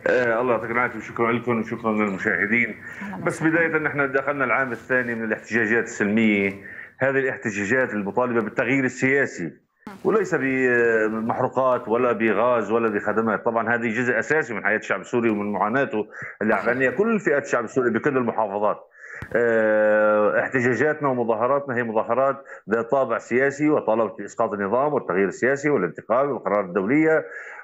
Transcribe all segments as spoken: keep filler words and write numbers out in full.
آه الله يعطيك العافيه، وشكرا لكم وشكرا للمشاهدين. أهلا بس وسهلا. بدايه نحن دخلنا العام الثاني من الاحتجاجات السلميه. هذه الاحتجاجات المطالبه بالتغيير السياسي، وليس بمحروقات ولا بغاز ولا بخدمات. طبعا هذه جزء اساسي من حياه الشعب السوري ومن معاناته اللي عانيها صحيح. كل فئات الشعب السوري بكل المحافظات. آه، احتجاجاتنا ومظاهراتنا هي مظاهرات ذات طابع سياسي، وطالبت باسقاط النظام والتغيير السياسي والانتقال والقرارات الدوليه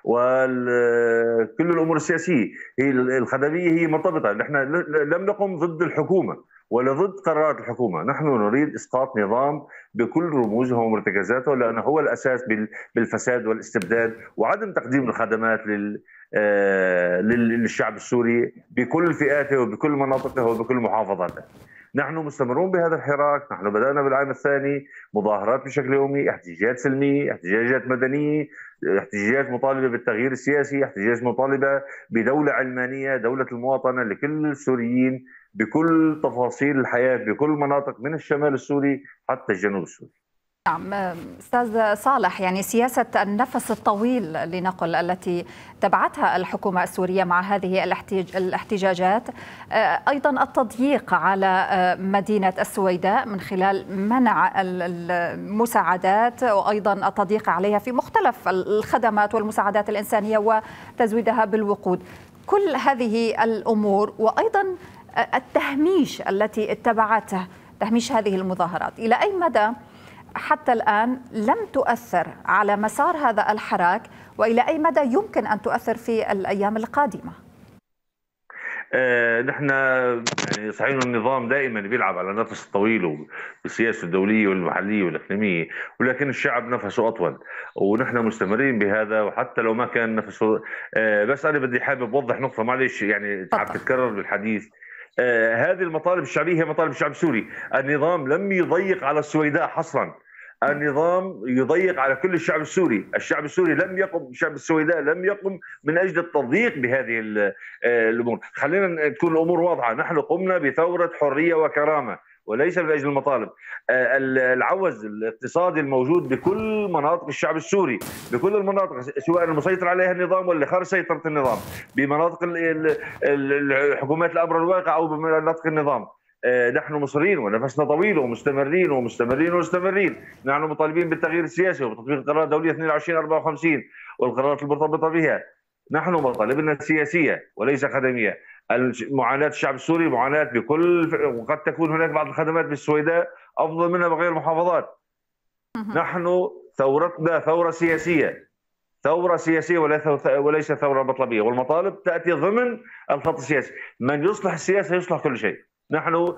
وكل الامور السياسيه. هي الخدميه هي مرتبطه، نحن لم نقم ضد الحكومه ولا ضد قرارات الحكومه، نحن نريد اسقاط نظام بكل رموزه ومرتكزاته، لانه هو الاساس بالفساد والاستبداد وعدم تقديم الخدمات لل آه، للشعب السوري بكل فئاته وبكل مناطقه وبكل محافظاته. نحن مستمرون بهذا الحراك، نحن بدأنا بالعام الثاني مظاهرات بشكل يومي، احتجاجات سلمية، احتجاجات مدنية، احتجاجات مطالبة بالتغيير السياسي، احتجاجات مطالبة بدولة علمانية، دولة المواطنة لكل السوريين بكل تفاصيل الحياة بكل مناطق من الشمال السوري حتى الجنوب السوري. نعم أستاذ صالح، يعني سياسة النفس الطويل لنقل التي تبعتها الحكومة السورية مع هذه الاحتجاجات، أيضا التضييق على مدينة السويداء من خلال منع المساعدات، وأيضا التضييق عليها في مختلف الخدمات والمساعدات الإنسانية وتزويدها بالوقود. كل هذه الأمور وأيضا التهميش التي اتبعته، تهميش هذه المظاهرات، إلى أي مدى حتى الآن لم تؤثر على مسار هذا الحراك، وإلى أي مدى يمكن أن تؤثر في الأيام القادمة؟ آه نحن يعني صحيح النظام دائما بيلعب على نفس طويل بالسياسه الدوليه والمحليه والاقليميه، ولكن الشعب نفسه اطول ونحن مستمرين بهذا، وحتى لو ما كان نفسه. آه بس انا بدي حابب اوضح نقطه، معلش يعني تعب تفضل. تتكرر بالحديث. آه هذه المطالب الشعبيه هي مطالب الشعب السوري، النظام لم يضيق على السويداء حصرا، النظام يضيق على كل الشعب السوري، الشعب السوري لم يقم، الشعب السويداء لم يقم من اجل التضييق بهذه الامور. خلينا تكون الامور واضحه، نحن قمنا بثوره حريه وكرامه وليس من اجل المطالب. العوز الاقتصادي الموجود بكل مناطق الشعب السوري، بكل المناطق سواء المسيطر عليها النظام ولا خارج سيطره النظام، بمناطق الحكومات الامر الواقع او بمناطق النظام. نحن مصرين ونفسنا طويل ومستمرين ومستمرين ومستمرين. نحن مطالبين بالتغيير السياسي وبتطبيق القرارات الدوليه اثنين وعشرين أربعة وخمسين والقرارات المرتبطه بها. نحن مطالبنا سياسيه وليس خدميه. معاناه الشعب السوري معاناه بكل، وقد تكون هناك بعض الخدمات بالسويداء افضل منها بغير المحافظات. نحن ثورتنا ثوره سياسيه، ثوره سياسيه وليس ثوره مطلبيه، والمطالب تاتي ضمن الخط السياسي. من يصلح السياسه يصلح كل شيء. نحن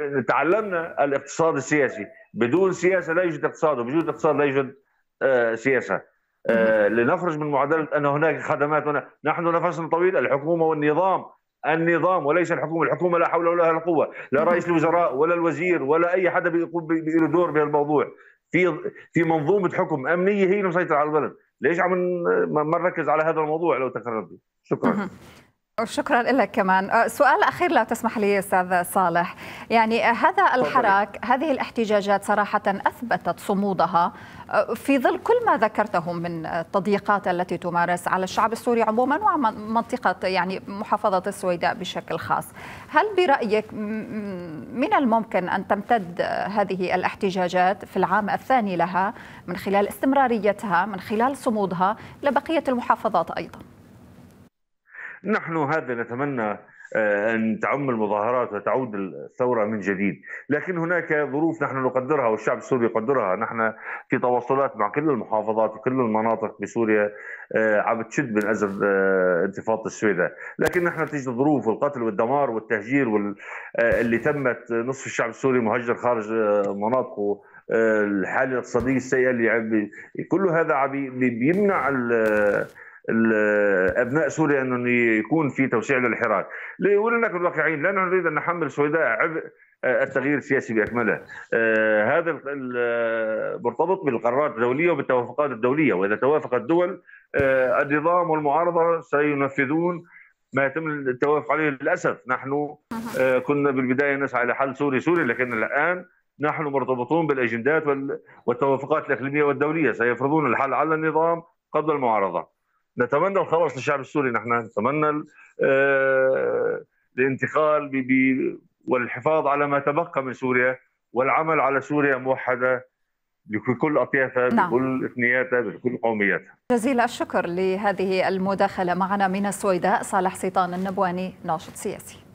تعلمنا الاقتصاد السياسي، بدون سياسه لا يوجد اقتصاد، وبوجود اقتصاد لا يوجد آه سياسه. آه لنخرج من معادله ان هناك خدمات هنا. نحن نفسنا طويل، الحكومه والنظام، النظام وليس الحكومه، الحكومه لا حول ولا قوه، لا رئيس الوزراء ولا الوزير ولا اي حدا بيقوم له دور بهالموضوع. في في منظومه حكم امنيه هي المسيطره على البلد. ليش عم ما نركز على هذا الموضوع لو تكررت؟ شكرا. شكرا لك كمان. سؤال أخير لو تسمح لي أستاذ صالح، يعني هذا الحراك، هذه الاحتجاجات صراحة أثبتت صمودها في ظل كل ما ذكرته من التضييقات التي تمارس على الشعب السوري عموما وعلى منطقة يعني محافظة السويداء بشكل خاص. هل برأيك من الممكن أن تمتد هذه الاحتجاجات في العام الثاني لها من خلال استمراريتها، من خلال صمودها لبقية المحافظات أيضا؟ نحن هذا نتمنى أن تعم المظاهرات وتعود الثورة من جديد، لكن هناك ظروف نحن نقدرها والشعب السوري يقدرها. نحن في تواصلات مع كل المحافظات وكل المناطق بسوريا عم تشد من أزر انتفاضة السويداء، لكن نحن تجد ظروف والقتل والدمار والتهجير وال... اللي تمت، نصف الشعب السوري مهجر خارج مناطقه، الحالة الاقتصادية السيئة اللي عم كل هذا عم بيمنع ال... ابناء سوريا انه يكون في توسيع للحراك. ولنكن واقعيين، لا نريد ان نحمل السويداء عبء التغيير السياسي باكمله. آه هذا مرتبط بالقرارات الدوليه وبالتوافقات الدوليه، واذا توافق الدول آه النظام والمعارضه سينفذون ما يتم التوافق عليه. للاسف نحن آه كنا بالبدايه نسعى الى حل سوري سوري، لكن الان نحن مرتبطون بالاجندات والتوافقات الاقليميه والدوليه، سيفرضون الحل على النظام قبل المعارضه. نتمنى الخلاص للشعب السوري، نحن نتمنى الانتقال والحفاظ على ما تبقى من سوريا، والعمل على سوريا موحدة بكل أطيافها، نعم. بكل إثنياتها، بكل قومياتها. جزيل الشكر لهذه المداخلة معنا من السويداء صالح سيطان النبواني، ناشط سياسي.